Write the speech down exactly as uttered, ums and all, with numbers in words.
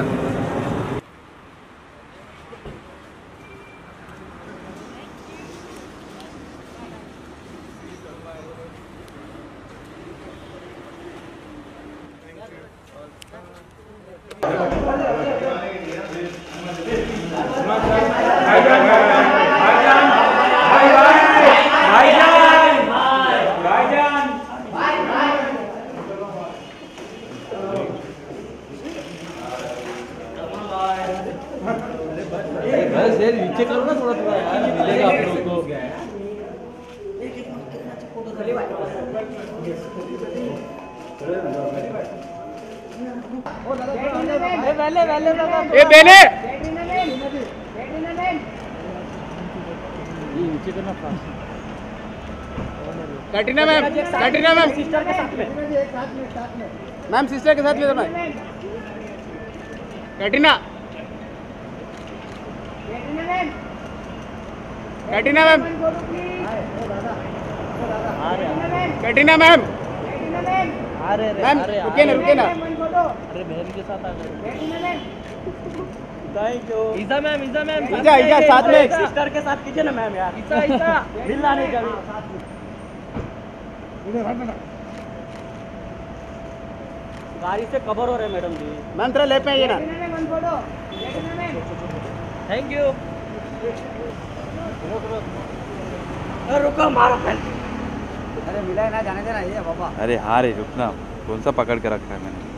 नीचे करो ना थोड़ा थोड़ा यार, मिलेगा आप लोग को। ए बेले नीचे करना fast. Katrina ma'am, Katrina ma'am sister के साथ में, मैम सिस्टर के साथ में ma'am. Katrina Katrina ma'am, Katrina ma'am, ma'am रुकिए ना रुकिए ना। अरे बहन के साथ आ गए। Thank you. ईजा मैम, ईजा मैम, ईजा ईजा साथ में सिस्टर के साथ कीजिए ना मैम यार। ईजा ईजा मिलना नहीं कभी। गाड़ी से कवर हो रहे मैडम जी। मैम थोड़ा लेफ्ट में आइए ना। Thank you. रुको मारो पहले। अरे मिला है ना, जाने देना ये बाबा। अरे हाँ रे रुकना, कौन सा पकड़ के रखा है मैंने।